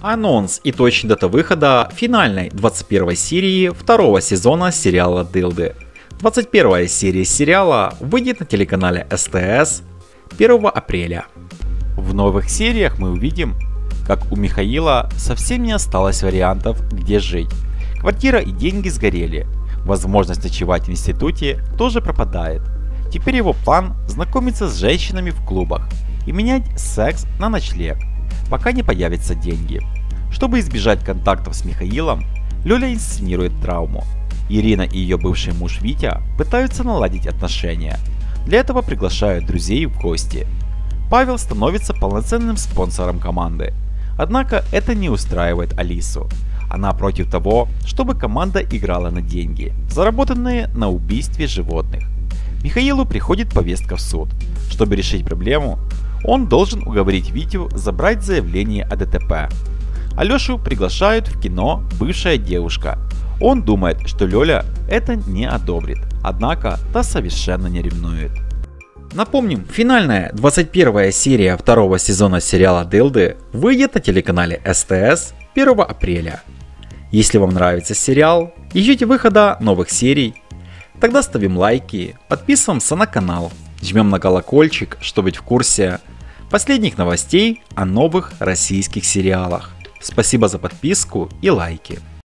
Анонс и точная дата выхода финальной 21 серии второго сезона сериала Дылды. 21 серия сериала выйдет на телеканале СТС 1 апреля. В новых сериях мы увидим, как у Михаила совсем не осталось вариантов, где жить. Квартира и деньги сгорели. Возможность ночевать в институте тоже пропадает. Теперь его план знакомиться с женщинами в клубах и менять секс на ночлег, пока не появятся деньги. Чтобы избежать контактов с Михаилом, Лёля инсценирует травму. Ирина и ее бывший муж Витя пытаются наладить отношения. Для этого приглашают друзей в гости. Павел становится полноценным спонсором команды. Однако это не устраивает Алису. Она против того, чтобы команда играла на деньги, заработанные на убийстве животных. Михаилу приходит повестка в суд. Чтобы решить проблему, он должен уговорить Витю забрать заявление о ДТП. Алешу приглашают в кино бывшая девушка. Он думает, что Лёля это не одобрит, однако та совершенно не ревнует. Напомним, финальная 21 серия второго сезона сериала Дылды выйдет на телеканале СТС 1 апреля. Если вам нравится сериал и ждете выхода новых серий, тогда ставим лайки, подписываемся на канал, жмем на колокольчик, чтобы быть в курсе последних новостей о новых российских сериалах. Спасибо за подписку и лайки.